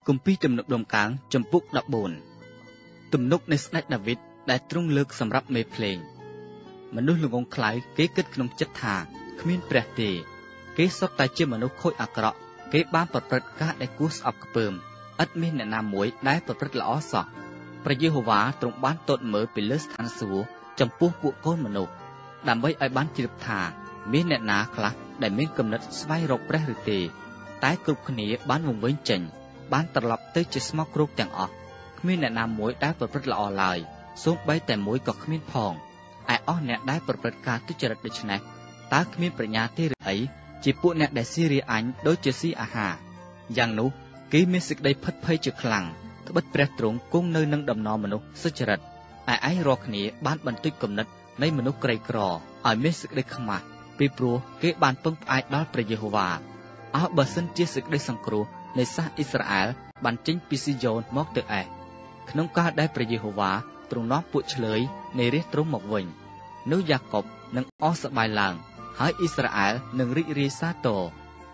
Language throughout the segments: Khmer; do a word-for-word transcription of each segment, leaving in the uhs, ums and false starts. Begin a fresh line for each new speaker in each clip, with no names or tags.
គម្ពីរទំនុកដំកើងចំពុកដប់បួនទំនុកនៃស្ដេចដាវីតដែលទ្រង់លើកសម្រាប់មេភ្លេងមនុស្សល្ងងខ្លៅគេគិតក្នុងចិត្តថាគ្មានព្រះទេគេសុទ្ធតែជាមនុស្សខូចអាក្រក់គេបានប្រព្រឹត្តការដែលគួរស្អប់ខ្ពើមឥតមានអ្នកណាមួយដែលប្រព្រឹត្តល្អសោះព្រះយេហូវ៉ាទ្រង់បានទតមើលពីលើស្ថានសួគ៌ចំពោះពួកកូនមនុស្សដើម្បីឲ្យបានជ្រាបថាមានអ្នកណាខ្លះដែលមានគំនិតស្វែងរកព្រះឬទេតែគ្រប់គ្នាបានវង្វេងចេញបានត្រឡប់ទៅជាស្មោកគ្រោកទាំងអស់គ្មានអ្នកណាមួយដែលប្រព្រឹត្តល្អឡើយសូម្បីតែមួយក៏គ្មានផងឯអស់អ្នកដែលប្រព្រឹត្តការទុច្ចរិតដូច្នេះតើគ្មានប្រាជ្ញាទេឬអីជាពួកអ្នកដែលស៊ីរាអញដូចជាស៊ីអាហារយ៉ាងនោះគេមានសេចក្តីភិតភ័យជាខ្លាំងត្បិតព្រះទ្រង់គង់នៅនឹងដំណរមនុស្សសុចរិតឯឯងរាល់គ្នាបានបន្តិចគំនិតនៃមនុស្សក្រីក្រឲ្យមានសេចក្តីខ្មាស់ពីព្រោះគេបានពឹងផ្អែកដល់ព្រះយេហូវ៉ាអោះបើសិនជាសេចក្តីសង្គ្រោះនៃសាសអ៊ីស្រាអែលបានចេញពីស៊ីយ៉ូនមកទៅឯក្នុងកាលដែលព្រះយេហូវ៉ាទ្រង់នាំពួកឆ្លើយនៃរាជទ្រង់មកវិញនោះយ៉ាកុបនឹងអស់សប្បាយឡើងហើយអ៊ីស្រាអែលនឹងរីករាយសាទរ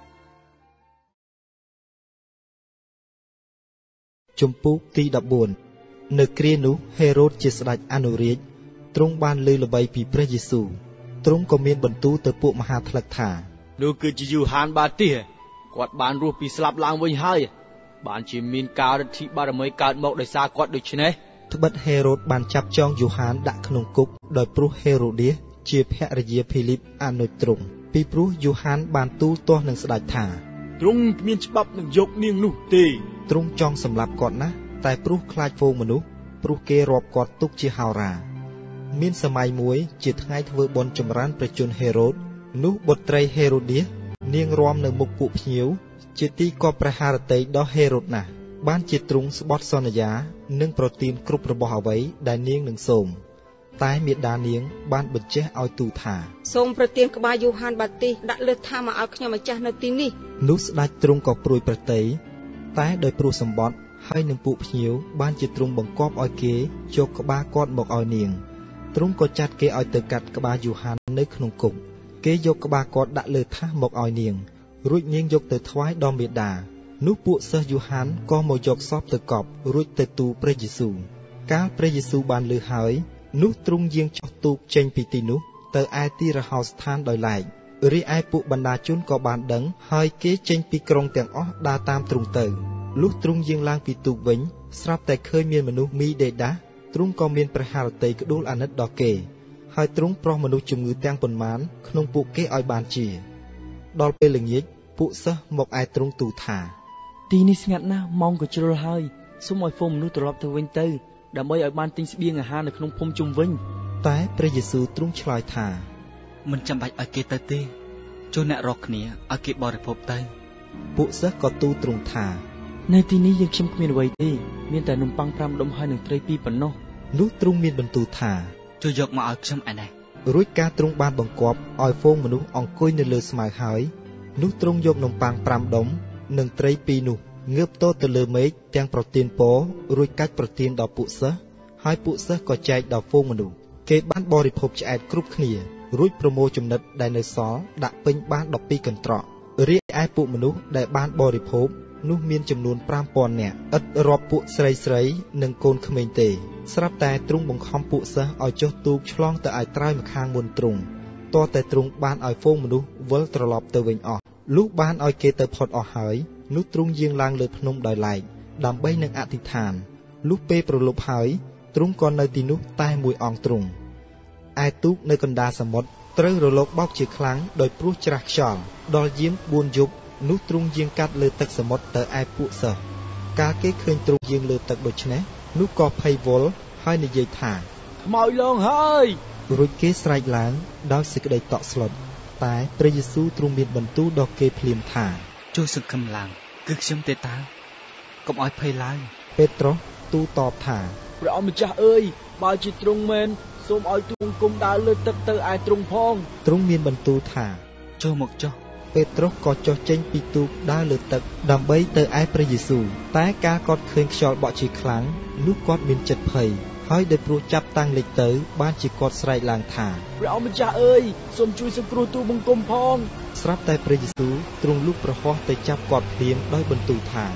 ជំពូកទីដប់បួននៅគ្រានោះហេរ៉ូតជាស្ដេចអនុរាជទ្រង់បានឮល្បីពីព្រះយេស៊ូវទ្រង់ក៏មានបន្ទូលទៅពួកមហាថ្លឹកថា
នោះគឺជាយូហានបាទីសគាត់បានរស់ពីស្លាប់ឡើងវិញហើយបានជាមានការរិទ្ធិបារមីកើតមកដោយសារគាត់ដូច្នេះ
ត្បិតហេរ៉ូតបានចាប់ចងយូហានដាក់ក្នុងគុកដោយព្រោះហេរ៉ូឌាសជាភរិយាភីលីបអនុជទ្រង់ពីព្រោះយូហានបានទូលទាស់នឹងស្ដេចថា
ទ្រង់គ្មានច្បាប់នឹងយកនាងនោះទេ
ទ្រង់ចង់សម្លាប់គាត់ណាស់តែព្រោះខ្លាចហ្វូងមនុស្សព្រោះគេរាប់គាត់ទុកជាហោរាមានសម័យមួយជាថ្ងៃធ្វើបុណ្យចម្រើនព្រះជន្មហេរ៉ូតនោះបុត្រីហេរ៉ូឌាសនាងរាំនៅមុខពួកភ្ញៀវជាទីគប់ព្រះハរតីដល់ហេរ៉ូតណាស់បានជាទ្រង់ស្បត់សន្យានិងប្រទានគ្រប់របស់អ្វីដែលនាងនឹងសូមតែមាតានាងបានបញ្ជាឲ្យទូលថា
សូមប្រទានក្បាលយូហានបាទីសដាក់លើថាមកឲ្យខ្ញុំម្ចាស់នៅទីនេះ
នោះស្ដេចទ្រង់ក៏ព្រួយប្រទ័យតែដោយព្រោះសម្បត្តិហើយនឹងពួកភ្ញៀវបានជាទ្រង់បង្គាប់ឲ្យគេយកក្បាលគាត់មកឲ្យនាងទ្រង់ក៏ចាត់គេឲ្យទៅកាត់ក្បាលយូហាននៅក្នុងគុកគេយកក្បាលគាត់ដាក់លើថាសមកឲ្យនាងរួចនាងយកទៅថ្វាយដល់មាតានោះពួកសិស្សយូហានក៏មកយកសពទៅកប់រួចទៅទូលព្រះយេស៊ូវកាលព្រះយេស៊ូវបានឮហើយនោះទ្រង់យាងចុះទូកចេញពីទីនោះទៅឯទីរហោស្ថានដោយឡែករីឯពួកបណ្ដាជនក៏បានដឹងហើយគេចេញពីក្រុងទាំងអស់ដើរតាមទ្រង់ទៅលុះទ្រង់យាងឡើងពីទូកវិញស្រាប់តែឃើញមានមនុស្សមីដេដាសទ្រង់ក៏មានព្រះハរតីក្ដួលអាណិតដល់គេហើយទ្រង់ប្រោះមនុស្សជំងឺទាំងប៉ុន្មានក្នុងពួកគេឲ្យបានជាដល់ពេលល្ងាចពួកសិស្សមកឯទ្រង់ទូលថា
ទីនេះស្ងាត់ណាស់ម៉ោងក៏ជ្រុលហើយសូមឲ្យហ្វូងមនុស្សត្រឡប់ទៅវិញទៅដើម្បីឲ្យបានទិញស្បៀងអាហារនៅក្នុងភូមិជុំវិញ
តែព្រះយេស៊ូវទ្រង់ឆ្លើយថា
មិនចាំបាច់ឲ្យគេទៅទេចូលអ្នករកគ្នាឲ្យគេបរិភោគទៅ
ពួកសិស្សក៏ទូលទ្រង់ថា
នៅទីនេះយើងខ្ញុំគ្មានអ្វីទេមានតែនំប៉័ងប្រាំដុំហើយនឹងត្រីពីរប៉ុណ្ណោះ
នោះទ្រង់មានបន្ទូលថា
ជួយយកមកឲ្យខ្ញុំឯនេះ
រួចការទ្រង់បានបង្គាប់ឲ្យហ្វូងមនុស្សអង្គុយនៅលើស្មៅហើយនោះទ្រង់យកនំប៉័ងប្រាំដុំនិងត្រីពីរនោះងើបតទៅលើមេឃទាំងប្រទានពររួចកាច់ប្រទានដល់ពួកសិស្សហើយពួកសិស្សក៏ចែកដល់ហ្វូងមនុស្សគេបានបរិភោគឆ្អែតគ្រប់គ្នារួចប្រមូលចំណិតដែលនៅសល់ដាក់ពេញបានដប់ពីរកន្ត្រករីឯពួកមនុស្សដែលបានបរិភោគនោះមានចំនួនប្រាំពាន់នាក់ឥតរាប់ពួកស្រីស្រីនិងកូនក្មេងទេស្រាប់តែទ្រង់បង្ខំពួកសិស្សឲ្យចុះទូកឆ្លងទៅឯត្រើយម្ខាងមុនទ្រង់តតែទ្រង់បានឲ្យហ្វូងមនុស្សវិលត្រឡប់ទៅវិញអស់លុះបានឲ្យគេទៅផុតអស់ហើយនោះទ្រង់យាងឡើងលើភ្នំដោយឡែកដើម្បីនឹងអធិដ្ឋានលុះពេលប្រលប់ហើយទ្រង់ក៏នៅទីនោះតែមួយអង្គទ្រង់ឯទូកនៅកណ្ដាលសមុទ្រត្រូវរលកបោកជាខ្លាំងដោយព្រោះច្រាស់ខ្យល់ដល់យាមបួនយប់នោះទ្រង់យាងកាត់លើទឹកសមុទ្រទៅឯពួកសិស្សកាលគេឃើញទ្រង់យាងលើទឹកដូច្នេះនោះក៏ភ័យវល់ហើយនិយាយថា
ខ្មោចលងហើយ
រួចគេស្រែកឡើងដោយសេចក្តីតក់ស្លុតតែព្រះយេស៊ូវទ្រង់មានបន្ទូលដល់គេភ្លាមថា
ជួយសង្ឃឹមឡើងគឺខ្ញុំទេតើកុំឲ្យភ័យឡើង
ពេត្រុសទូលតបថា
ព្រះអង្គម្ចាស់អើយបើជាទ្រង់មែនសូមឲ្យទ្រង់គុំដើរលើទឹកទៅឯទ្រង់ផង
ទ្រង់មានបន្ទូលថា
ចូលមកចុះ
ពេត្រុសក៏ចុះចេញពីទូកដើរលើទឹកដើម្បីទៅឯព្រះយេស៊ូវតែកាលគាត់ឃើញខ្យល់បក់ជាខ្លាំងនោះគាត់មានចិត្តភ័យហើយដោយព្រោះចាប់តាំងលេចទៅបានជាគាត់ស្រែកឡើងថា
ព្រះអង្គម្ចាស់អើយសូមជួយសង្គ្រោះទូបង្គំផង
ស្រាប់តែព្រះយេស៊ូវទ្រង់លូកប្រហោះទៅចាប់គាត់ភ្លាមដោយបន្ទូលថា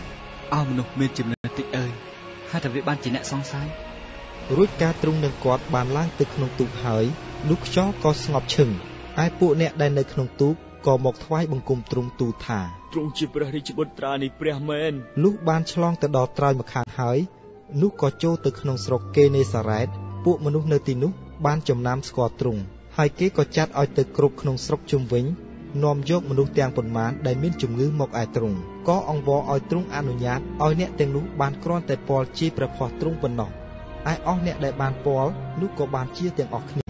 អស់មនុស្សមានចំណេះតិចអើយហើយតែវាបានជាអ្នកសង្ស័យ
រួចការទ្រង់នឹងគាត់បានឡើងទៅក្នុងទូកហើយនោះខ្យល់ក៏ស្ងប់ឈឹងឯពួកអ្នកដែលនៅក្នុងទូកក៏មកថ្វាយបង្គំទ្រង់ទូលថា
ទ្រង់ជាព្រះរាជបុត្រានៃព្រះមែន
លុះបានឆ្លងទៅដល់ត្រើយម្ខាងហើយនោះក៏ចូលទៅក្នុងស្រុកកេនេសារ៉េតពួកមនុស្សនៅទីនោះបានចំណាំស្គាល់ទ្រង់ហើយគេក៏ចាត់ឲ្យទៅគ្រប់ក្នុងស្រុកជុំវិញនាំយកមនុស្សទាំងប៉ុន្មានដែលមានជំងឺមកឯទ្រង់ក៏អង្វរឲ្យទ្រង់អនុញ្ញាតឲ្យអ្នកទាំងនោះបានគ្រាន់តែពាល់ជាព្រះផាសទ្រង់ប៉ុណ្ណោះឯអស់អ្នកដែលបានពាល់នោះក៏បានជាទាំងអស់គ្នា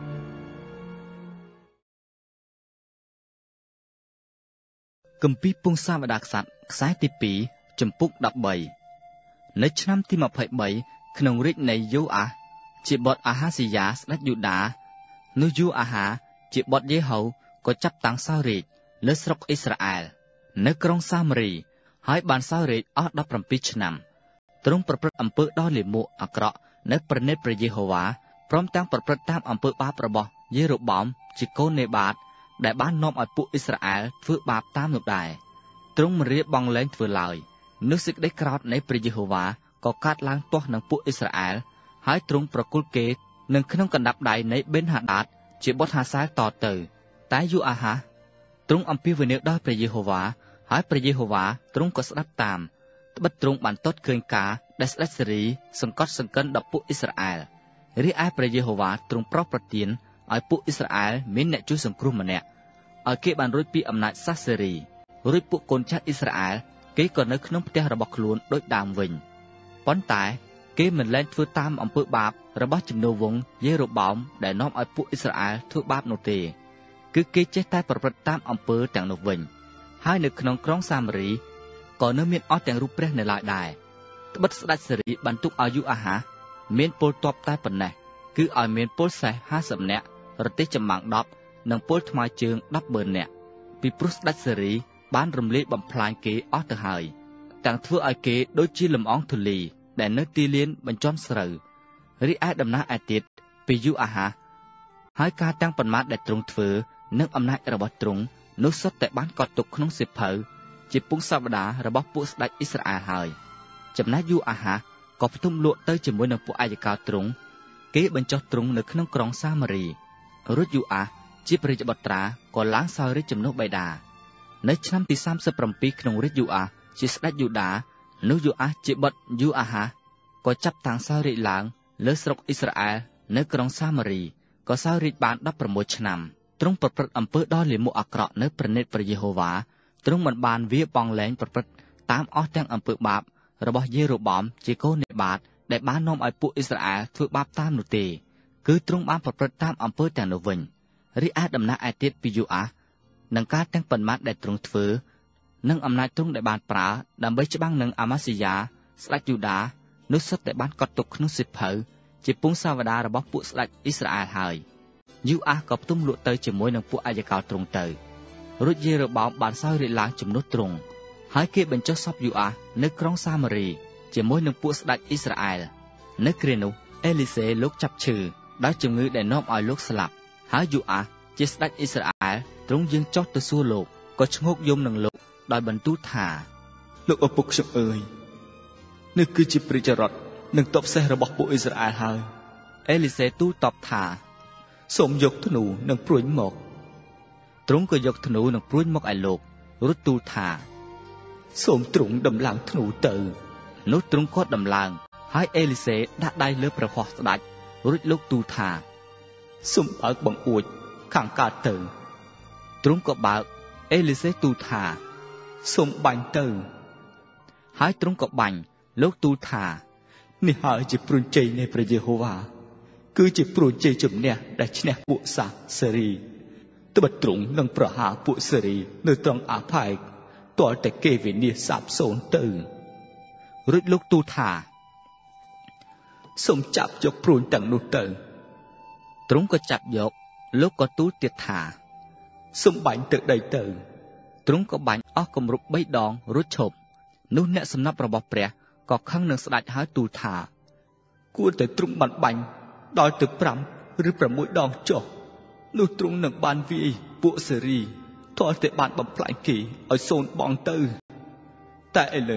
គម្ពីរពង្សាវតារក្សត្រខ្សែទីពីរចំពុកដប់បីនៅឆ្នាំទីម្ភៃបីក្នុងរាជ្យនៃយូអាសជាបុត្រអាហាស៊ីយ៉ាស្ដេចយូដានោះយូអាហាជាបុត្រយេហូក៏ចាប់តាំងសោយរាជ្យលើស្រុកអ៊ីស្រាអែលនៅក្រុងសាមារីហើយបានសោយរាជ្យអស់ដប់ប្រាំពីរឆ្នាំទ្រង់ប្រព្រឹត្តអំពើដ៏លាមកអាក្រក់នៅព្រះនេត្រព្រះយេហូវ៉ាព្រមទាំងប្រព្រឹត្តតាមអំពើបាបរបស់យេរ៉ូបោមជាកូននេបាតដែលបាននាំឲ្យពួកអ៊ីស្រាអែលធ្វើបាបតាមនោះដែរទ្រង់មិនរៀបបង់លែងធ្វើឡើយនោះសេចក្តីក្រោធនៃព្រះយេហូវ៉ាក៏កើតឡើងទាស់នឹងពួកអ៊ីស្រាអែលហើយទ្រង់ប្រគល់គេនឹងក្នុងកណ្ដាប់ដៃនៃបេនហាដាតជាបុត្រហាសាលតទៅតែយូអាហាទ្រង់អំពាវនាវដល់ព្រះយេហូវ៉ាហើយព្រះយេហូវ៉ាទ្រង់ក៏ស្ដាប់តាមត្បិតទ្រង់បានទតឃើញការដែលស្ដេចសេរីសង្កត់សង្កិនដល់ពួកអ៊ីស្រាអែលរីឯព្រះយេហូវ៉ាទ្រង់ប្រោសប្រទានឲ្យពួកអ៊ីស្រាអែលមានអ្នកជួយសង្គ្រោះម្នាក់ឲ្យគេបានរួចពីអំណាចសាសសេរីរួចពួកកូនចៅអ៊ីស្រាអែលគេក៏នៅក្នុងផ្ទះរបស់ខ្លួនដូចដើមវិញប៉ុន្តែគេមិនលែងធ្វើតាមអំពើបាបរបស់ជំនួសវង្សយេរ៉ូបោមដែលនាំឲ្យពួកអ៊ីស្រាអែលធ្វើបាបនោះទេគឺគេចេះតែប្រព្រឹត្តតាមអំពើទាំងនោះវិញហើយនៅក្នុងក្រុងសាមារីក៏នៅមានអស់ទាំងរូបព្រះនៅឡើយដែរត្បិតស្ដេចសេរីបានទុកឲ្យយូអាហាមានពលទ័ពតែប៉ុណ្ណេះគឺឲ្យមានពលសេះហាសិបនាក់រទេះចម្បាំងដប់និងពលថ្មើរជើងដប់បឺននាក់ពីព្រោះស្ដេចសេរីបានរំលាយបំផ្លាញគេអស់ទៅហើយទាំងធ្វើឲ្យគេដូចជាលំអងធូលីដែលនៅទីលានបញ្ចំស្រូវរីឯដំណើរឯទៀតពីយូអាហាហើយការទាំងប៉ុន្មានដែលទ្រង់ធ្វើនិងអំណាចរបស់ទ្រង់នោះសុទ្ធតែបានកត់ទុកក្នុងសៀវភៅជាពង្សាវតាររបស់ពួកស្ដេចអ៊ីស្រាអែលហើយចំណែកយូអាហាក៏ផ្ទុំលក់ទៅជាមួយនឹងពួកអាយកោទ្រង់គេបញ្ចុះទ្រង់នៅក្នុងក្រុងសាមារីរួចយូអាជាព្រះរាជបុត្រាក៏ឡើងសោយរាជជំនួសបិតានៅឆ្នាំទីសាមសិបប្រាំពីរក្នុងរាជយូអាជាស្ដេចយូដានោះយូអាជាបុត្រយូអាហាក៏ចាប់តាំងសោយរាជឡើងលើស្រុកអ៊ីស្រាអែលនៅក្រុងសាមារីក៏សោយរាជបានដប់ប្រាំមួយឆ្នាំទ្រង់ប្រព្រឹត្តអំពើដ៏លាមកអាក្រក់នៅព្រះនេត្រព្រះយេហូវ៉ាទ្រង់មិនបានវាបង់លែងប្រព្រឹត្តតាមអស់ទាំងអំពើបាបរបស់យេរ៉ូបោមជាកូននេបាតដែលបាននាំឲ្យពួកអ៊ីស្រាអែលធ្វើបាបតាមនោះទេគឺទ្រង់បានប្រព្រឹត្តតាមអំពើទាំងនោះវិញរីឯដំណាក់ឯទៀតពីយូអានឹងការទាំងប៉ុន្មានដែលទ្រង់ធ្វើនិងអំណាចទ្រង់ដែលបានប្រើដើម្បីច្បាំងនឹងអាម៉ាស៊ីយ៉ាស្ដេចយូដានោះសុទ្ធតែបានកត់ទុកក្នុងសៀវភៅជាពង្សាវតាររបស់ពួកស្ដេចអ៊ីស្រាអែលហើយយូអាក៏ផ្ទុំលក់ទៅជាមួយនឹងពួកអាយកោទ្រង់ទៅរួចយេរ៉ូបោមបានសោយរាជឡើងជំនួសទ្រង់ហើយគេបញ្ចុះសពយូអានៅក្រុងសាមារីជាមួយនឹងពួកស្ដេចអ៊ីស្រាអែលនៅគ្រានោះអេលីសេលោកចាប់ឈឺដោយជំងឺដែលនាំឲ្យលោកស្លាប់ហើយយូអាជាស្ដេចអ៊ីស្រាអែលទ្រង់យាងចុះទៅសួរលោកក៏ឈ្ងោកយំនឹងលោកដោយបន្ទូលថា
លោកឪពុកខ្ញុំអើយនេះគឺជាព្រះចរិតនិងទ័ពសេះរបស់ពួកអ៊ីស្រាអែលហើយ
អេលីសេទូលតបថា
សូមយកធ្នូនិងព្រួញមក
ទ្រង់ក៏យកធ្នូនិងព្រួញមកឲ្យលោករួចទូលថា
សូមទ្រង់ដំឡើងធ្នូទៅ
នោះទ្រង់ក៏ដំឡើងហើយអេលីសេដាក់ដៃលើព្រះហស្តស្ដេចរួចលោកទូលថា
សូមបើកបង្អួចខាងកើតទៅ
ទ្រង់ក៏បើកអេលីសេទូលថា
សូមបាញ់ទៅ
ហើយទ្រង់ក៏បាញ់លោកទូលថា
នេះហើយជាព្រួញជ័យនៃព្រះយេហូវ៉ាគឺជាព្រួញជ័យជំនះដែលឈ្នះពួកសាសសេរីត្បិតទ្រង់នឹងប្រហារពួកសេរីនៅត្រង់អាផែកទាល់តែគេវិនាសសាបសូន្យទៅ
រួចលោកទូលថា
សូមចាប់យកព្រួញទាំងនោះទៅ
ទ្រង់ក៏ចាប់យកលោកក៏ទូលទៀតថា
សូមបាញ់ទៅដីទៅ
ទ្រង់ក៏បាញ់អស់គម្រប់បីដងរួចឈប់នោះអ្នកសំណាប់របស់ព្រះក៏ខឹងនឹងស្ដេចហើយទូលថា
គួរតែទ្រង់បានបាញ់ដល់ទៅប្រាំឬប្រាំមួយដងចុះនោះទ្រង់នឹងបានវាយពួកសេរីទាល់តែបានបំផ្លាញគេឲ្យសូន្យបងទៅតែឥឡូវនេះ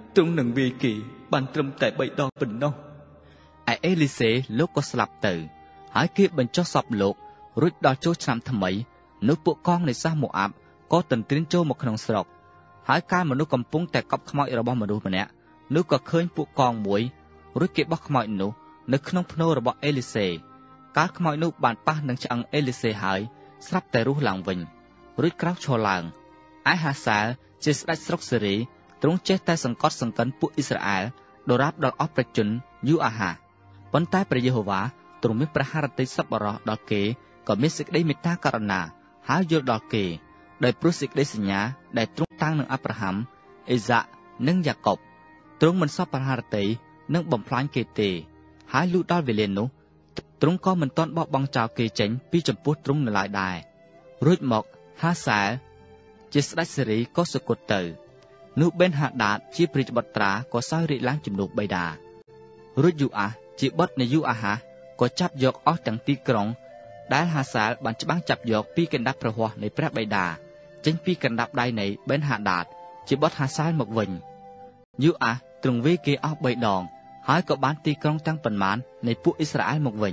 ទ្រង់នឹងវាយគេបានត្រឹមតែបីដងប៉ុណ្ណោះ
ឯអេលីសេលោកក៏ស្លាប់ទៅហើយគេបញ្ចុះសពលោករួចដល់ចូលឆ្នាំថ្មីនោះពួកកងនៃសាសម៉ូអាប់ក៏ទន្ទ្រានចូលមកក្នុងស្រុកហើយកាលមនុស្សកំពុងតែកប់ខ្មោចរបស់មនុស្សម្នាក់នោះក៏ឃើញពួកកងមួយរួចគេបោះខ្មោចនោះនៅក្នុងភ្នូររបស់អេលីសេកាលខ្មោចនោះបានប៉ះនឹងឆ្អឹងអេលីសេហើយស្រាប់តែរស់ឡើងវិញរួចក្រោកឈរឡើងឯហាសាលជាស្ដេចស្រុកសេរីទ្រង់ចេះតែសង្កត់សង្កិនពួកអ៊ីស្រាអែលដរាបដល់អស់ប្រជជនយូអាហាប៉ុន្តែព្រះយេហូវ៉ាទ្រង់មានព្រះハរតីសប្បុរសដល់គេក៏មានសេចក្តីមេត្តាករុណាហើយយល់ដល់គេដោយព្រោះសេចក្តីសញ្ញាដែលទ្រង់តាំងនឹងអាប់រ៉ាហាំអេសាក់និងយ៉ាកុបទ្រង់មិនសពព្រះハរតីនឹងបំផ្លាញគេទេហើយលុះដល់វេលានោះទ្រង់ក៏មិនទាន់បោះបង់ចោលគេចេញពីចំពោះទ្រង់នៅឡើយដែររួចមកហាសាលជាស្ដេចសេរីក៏សុគតទៅនោះបេនហាដាតជាព្រះបុត្រាក៏សោយរាជឡើងជំនួសបិតារួចយូអាសជាបុត្រនៃយូអាហាសក៏ចាប់យកអស់ទាំងទីក្រុងដែលហាសាលបានច្បាំងចាប់យកពីកណ្ដាប់ព្រះហស្ថនៃព្រះបិតាចេញពីកណ្ដាប់ដៃនៃបេនហាដាតជាបុត្រហាសាលមកវិញយូអាសទ្រង់វាយគេអស់បីដងហើយក៏បានទីក្រុងទាំងប៉ុន្មាននៃពួកអ៊ីស្រាអែលមកវិញ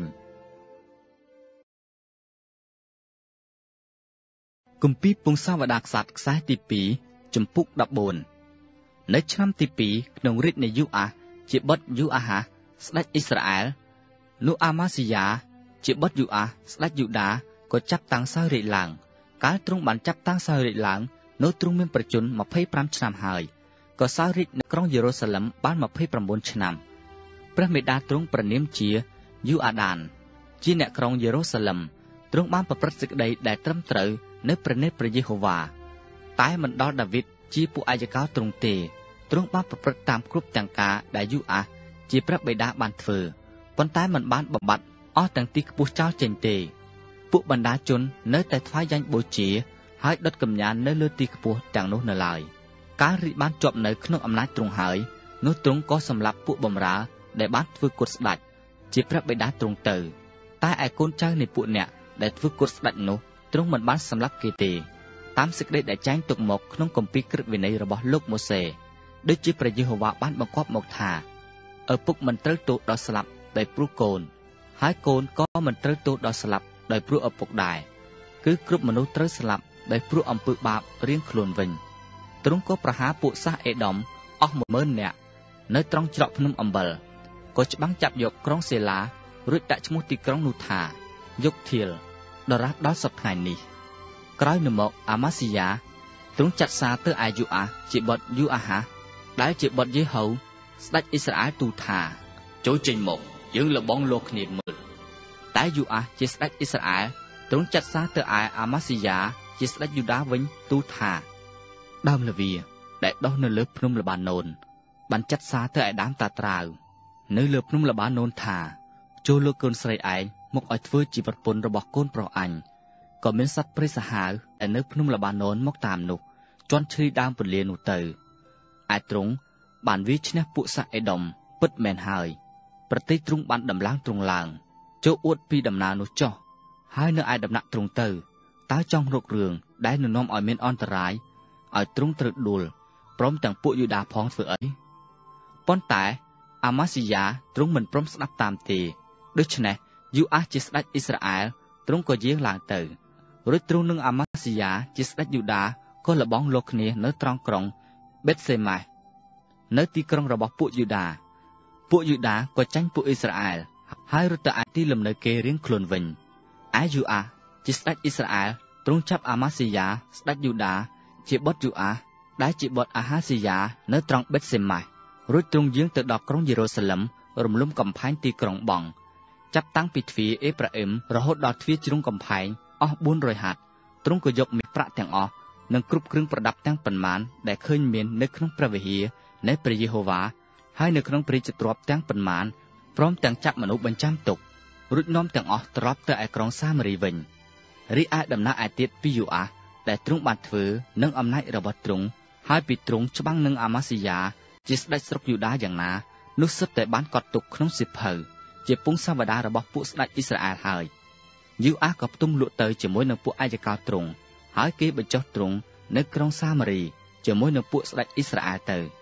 គម្ពីរពង្សាវតារក្សត្រខ្សែទីពីរជំពូកដប់បួននៅឆ្នាំទីពីរក្នុងរាជ្យនៃយូអាសជាបុត្រយូអាហាសស្ដេចអ៊ីស្រាអែលនោះអាម៉ាស៊ីយ៉ាជាបុត្រយូអាសស្ដេចយូដាក៏ចាប់តាំងសោយរាជឡើងកាលទ្រង់បានចាប់តាំងសោយរាជឡើងនោះទ្រង់មានប្រជជនម្ភៃប្រាំឆ្នាំហើយក៏សោយរាជនៅក្រុងយេរូសាឡិមបានម្ភៃប្រាំបួនឆ្នាំព្រះមេដាទ្រង់ប្រនាមជាយូអាដានជាអ្នកក្រុងយេរូសាឡិមទ្រង់បានប្រព្រឹត្តសេចក្តីដែលត្រឹមត្រូវនៅព្រះនេត្រព្រះយេហូវ៉ាតែមិនដល់ដាវីតជាពួកអាយកោទ្រង់ទេទ្រង់បានប្រព្រឹត្តតាមគ្រប់ទាំងការដែលយូអាសជាព្រះបិតាបានធ្វើប៉ុន្តែមិនបានបំបត្តិអស់ទាំងទីខ្ពស់ចោលចេញទេពួកបណ្ដាជននៅតែថ្វាយយ៉ាញ់បូជាហើយដុតកំញាននៅលើទីខ្ពស់ទាំងនោះនៅឡើយការរាជបានជាប់នៅក្នុងអំណាចទ្រង់ហើយនោះទ្រង់ក៏សម្លាប់ពួកបម្រើដែលបានធ្វើគុតស្ដេចជាព្រះបិតាទ្រង់ទៅតែឯកូនចៅនៃពួកអ្នកដែលធ្វើគុតស្ដេចនោះទ្រង់មិនបានសម្លាប់គេទេតាមសេចក្តីដែលចែងទុកមកក្នុងគម្ពីរក្រឹតវិន័យរបស់លោកម៉ូសេដូចជាព្រះយេហូវ៉ាបានបង្គាប់មកថាឪពុកមិនត្រូវទោសដល់ស្លាប់ដោយព្រោះកូនហើយកូនក៏មិនត្រូវទោសដល់ស្លាប់ដោយព្រោះឪពុកដែរគឺគ្រប់មនុស្សត្រូវស្លាប់ដោយព្រោះអំពើបាបរៀងខ្លួនវិញទ្រង់ក៏ប្រហារពួកសាសអេដុំអស់មួយម៉ឺននាក់នៅត្រង់ច្រកភ្នំអំបិលក៏ច្បាំងចាប់យកក្រុងសេឡារួចដាក់ឈ្មោះទីក្រុងនោះថាយុគធាលដរាបដល់សព្វថ្ងៃនេះក្រោយនៅមកអាម៉ាស៊ីយ៉ាទ្រង់ចាត់សារទៅឯយូអាសជាបុត្រយូអាហាសដែលជាបុត្រយេហូស្ដេចអ៊ីស្រាអែលទូលថាចូលចេញមកយើងលបងលោកគ្នាមើលតែយូអាសជាស្ដេចអ៊ីស្រាអែលទ្រង់ចាត់សារទៅឯអាម៉ាស៊ីយ៉ាជាស្ដេចយូដាវិញទូលថាដើមលវីដែលដុះនៅលើភ្នំលបាណូនបានចាត់សារទៅឯដើមតាត្រាវនៅលើភ្នំលបាណូនថាចូលលើកូនស្រីឯងមកឲ្យធ្វើជាប្រពន្ធរបស់កូនប្រុសអញក៏មានសត្វព្រៃសាហាវដែលនៅភ្នំលបាណូនមកតាមនោះជន់ឈ្លីដើមពលានោះទៅឯទ្រង់បានវាយឈ្នះពួកសាសអេដុំពិតមែនហើយប្រទេសទ្រង់បានដំឡើងទ្រង់ឡើងចូលអួតពីដំណើរនោះចុះហើយនៅឯដំណាក់ទ្រង់ទៅតើចង់រករឿងដែលនឹងនាំឲ្យមានអន្តរាយឲ្យទ្រង់ត្រូវដួលព្រមទាំងពួកយូដាផងធ្វើអីប៉ុន្តែអាម៉ាស៊ីយ៉ាទ្រង់មិនព្រមស្ដាប់តាមទេដូច្នេះយូអាសជាស្ដេចអ៊ីស្រាអែលទ្រង់ក៏យាងឡើងទៅរួចទ្រង់និងអាម៉ាស៊ីយ៉ាជាស្ដេចយូដាក៏លបងលោកគ្នានៅត្រង់ក្រុងបេតសេម៉ាសនៅទីក្រុងរបស់ពួកយូដាពួកយូដាក៏ចាញ់ពួកអ៊ីស្រាអែលហើយរត់ទៅឯទីលំនៅគេរៀងខ្លួនវិញឯយូអាសជាស្ដេចអ៊ីស្រាអែលទ្រង់ចាប់អាម៉ាស៊ីយ៉ាស្ដេចយូដាជាបុត្រយូអាសដែលជាបុត្រអាហាស៊ីយ៉ានៅត្រង់បេតសេម៉ាសរួចទ្រង់យាងទៅដល់ក្រុងយេរូសាឡិមរំលំកំផែងទីក្រុងបងចាប់តាំងពីទ្វារអេប្រាអឹមរហូតដល់ទ្វារជ្រុងកំផែងអស់បួនរយហត្ថទ្រង់ក៏យកមាសប្រាក់ទាំងអស់និងគ្រប់គ្រឿងប្រដាប់ទាំងប៉ុន្មានដែលឃើញមាននៅក្នុងព្រះវិហារនៃព្រះយេហូវ៉ាហើយនៅក្នុងព្រះរាជទ្រព្យទាំងប៉ុន្មានព្រមទាំងចាប់មនុស្សបញ្ចាំទុករួចនាំទាំងអស់ត្រឡប់ទៅឯក្រុងសាមារីវិញរីឯដំណើរឯទៀតពីយូអាសដែលទ្រង់បានធ្វើនឹងអំណាចរបស់ទ្រង់ហើយពីទ្រង់ច្បាំងនឹងអាម៉ាស៊ីយ៉ាជាស្ដេចស្រុកយូដាយ៉ាងណានោះសុទ្ធតែបានកត់ទុកក្នុងសៀវភៅជាពងសាវតាររបស់ពួកស្ដេចអ៊ីស្រាអែលហើយយូអាសក៏ផ្ទុំលក់ទៅជាមួយនឹងពួកអាយកោទ្រង់ហើយគេបញ្ចុះទ្រង់នៅក្រុងសាមារីជាមួយនឹងពួកស្ដេចអ៊ីស្រាអែលទៅ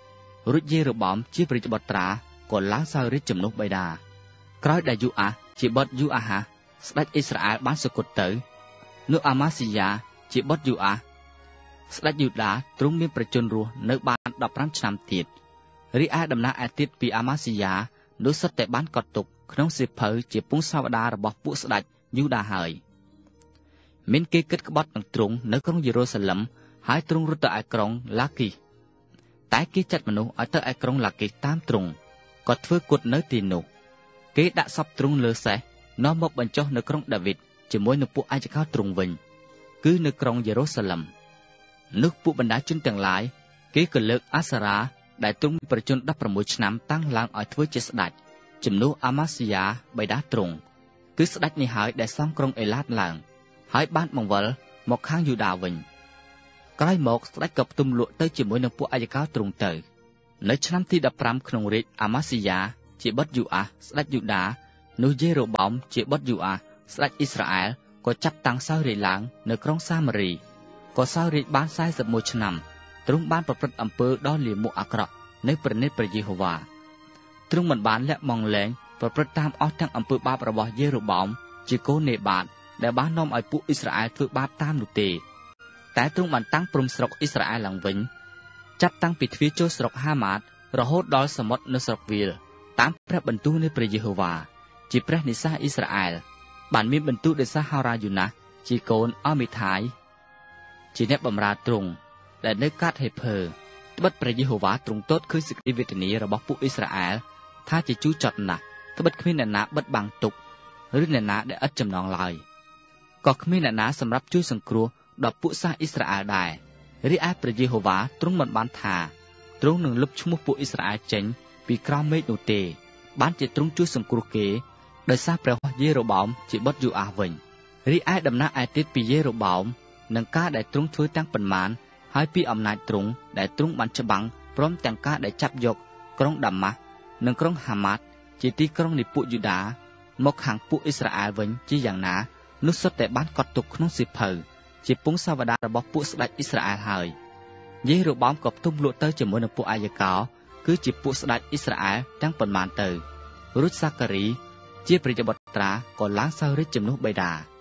រួចយេរ៉ូបោមជាព្រះរាជបុត្រាក៏ឡើងសោយរាជជំនួសបិតាក្រោយដែលយូអាសជាបុត្រយូអាហាសស្ដេចអ៊ីស្រាអែលបានសុគតទៅនោះអាម៉ាស៊ីយ៉ាជាបុត្រយូអាសស្ដេចយូដាទ្រង់មានប្រជញ្ញរស់នៅបានដប់ប្រាំឆ្នាំទៀតរីឯដំណាក់ឯទៀតពីអាម៉ាស៊ីយ៉ានោះសុទ្ធតែបានកត់ទុកក្នុងសៀវភៅជាពងសាវតារបស់ពួកស្ដេចយូដាហើយមានគេគិតក្បត់នឹងទ្រង់នៅក្រុងយេរូសាឡឹមហើយទ្រង់រត់ទៅឯក្រុងឡាគីសតែគេចាត់មនុស្សឲ្យទៅឯក្រុងឡាគីសតាមទ្រង់ក៏ធ្វើគុតនៅទីនោះគេដាក់សពទ្រង់លើសេះនាំមកបញ្ចុះនៅក្រុងដាវីតជាមួយនឹងពួកអាយកោទ្រង់វិញគឺនៅក្រុងយេរូសាឡឹមនោះពួកបណ្ដាជនទាំងឡាយគេក៏លើកអាសារ៉ាដែលទ្រង់ប្រជញ្ញដប់ប្រាំមួយឆ្នាំតាំងឡើងឲ្យធ្វើជាស្ដេចជំនួសអាម៉ាស៊ីយ៉ាបិតាទ្រង់គឺស្ដេចនេះហើយដែលសង់ក្រុងអេឡាតឡើងហើយបានបង្វិលមកខាងយូដាវិញក្រោយមកស្ដេចក៏ផ្ទុំលក់ទៅជាមួយនឹងពួកអាយកោទ្រង់ទៅនៅឆ្នាំទីដប់ប្រាំក្នុងរាជអាម៉ាស៊ីយ៉ាជាបុត្រយូអាសស្ដេចយូដានោះយេរ៉ូបោមជាបុត្រយូអាសស្ដេចអ៊ីស្រាអែលក៏ចាប់តាំងសោយរាជ្យឡើងនៅក្រុងសាមារីក៏សោយរាជ្យបានសែសិបមួយឆ្នាំទ្រង់បានប្រព្រឹត្តអំពើដ៏លាមកអាក្រក់នៅព្រះនេត្រព្រះយេហូវ៉ាទ្រង់មិនបានលាក់បង់លែងប្រព្រឹត្តតាមអស់ទាំងអំពើបាបរបស់យេរ៉ូបោមជាកូននេបាតដែលបាននាំឲ្យពួកអ៊ីស្រាអែលធ្វើបាបតាមនោះទេតែទ្រង់បានតាំងព្រំស្រុកអ៊ីស្រាអែលឡើងវិញចាប់តាំងពីទ្វារចូលស្រុកហាម៉ាតរហូតដល់សមុទ្រនៅស្រុកវាលតាមព្រះបន្ទូលនៃព្រះយេហូវ៉ាជាព្រះនិស្សិតអ៊ីស្រាអែលបានមានបន្ទូលដោយសារហោរាយូណាសជាកូនអមីថាយជាអ្នកបម្រើទ្រង់ដែលនៅកាត់ហេភើត្បិតព្រះយេហូវ៉ាទ្រង់ទតឃើញសេចក្តីវេទនារបស់ពួកអ៊ីស្រាអែលថាជាជូរចត់ណាស់ត្បិតគ្មានអ្នកណាបិទបាំងទុកឬអ្នកណាដែលឥតចំណងឡើយក៏គ្មានអ្នកណាសម្រាប់ជួយសង្គ្រោះដល់ពួកសាសអ៊ីស្រាអែលដែររីឯព្រះយេហូវ៉ាទ្រង់មិនបានថាទ្រង់នឹងលុបឈ្មោះពួកអ៊ីស្រាអែលចេញពីក្រោមមេឃនោះទេបានជាទ្រង់ជួយសង្គ្រោះគេដោយសារព្រះយេរ៉ូបោមជាបុត្រយូអាសវិញរីឯដំណាក់ឯទៀតពីយេរ៉ូបោមនឹងការដែលទ្រង់ធ្វើទាំងប៉ុន្មានហើយពីអំណាចទ្រង់ដែលទ្រង់បានច្បាំងព្រមទាំងការដែលចាប់យកក្រុងដាម៉ាស់និងក្រុងហាម៉ាតជាទីក្រុងនៃពួកយូដាមកខាងពួកអ៊ីស្រាអែលវិញជាយ៉ាងណានោះសុទ្ធតែបានកត់ទុកក្នុងសៀវភៅជាពងសាវតារបស់ពួកស្ដេចអ៊ីស្រាអែលហើយយេរ៉ូបោមក៏ផ្ទុំលក់ទៅជាមួយនឹងពួកអាយកោគឺជាពួកស្ដេចអ៊ីស្រាអែលទាំងប៉ុន្មានទៅរួចសាការីជាព្រះរាជបុត្រាក៏ឡើងសោយរាជ្យជំនួសបិតា